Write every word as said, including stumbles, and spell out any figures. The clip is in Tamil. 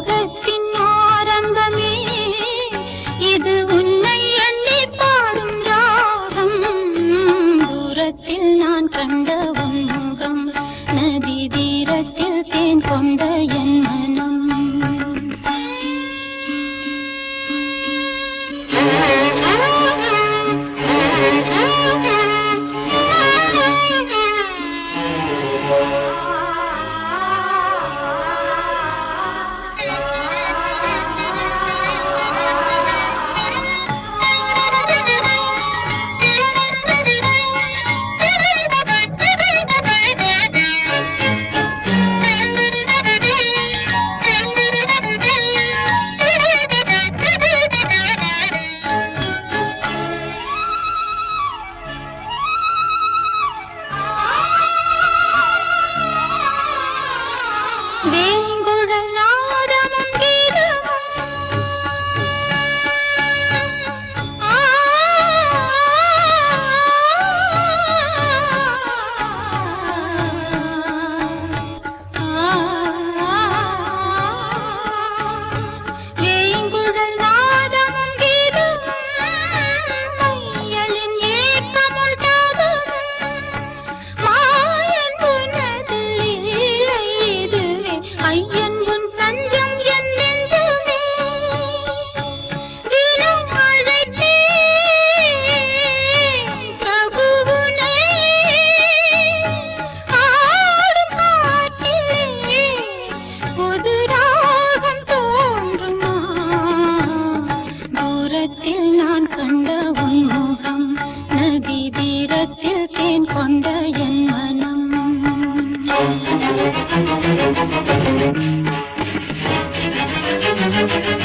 மோகத்தின் ஆரம்பமே இது உன்னை எண்ணி பாடும் ராகம். தூரத்தில் நான் கண்ட உன் முகம் நதி தீரத்தில் தேன் கொண்ட என் மனம். வேங்குழல் நாதமும் கீதமும் வேங்குழல் நாதமும் கீதமும் மையலின் ஏக்கமுள் தாகமும் மாயன் உனது லீலை இதுவே. ஐயன் உன் தஞ்சம் என் நெஞ்சமே தினம் அழைத்தே பிரபுவுனை ஆடும் காட்டிலே புது ராகம் தோன்றுமா. தூரத்தில் நான் கண்ட உன் முகம் நதி தீரத்தில் தேன் கொண்ட என் மனம். Thank you.